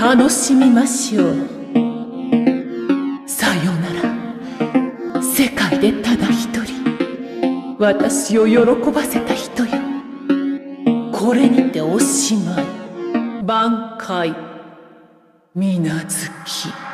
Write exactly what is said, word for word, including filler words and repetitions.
楽しみましょう。さよなら。世界でただ一人私を喜ばせた人よ。これにておしまい。挽回。水無月。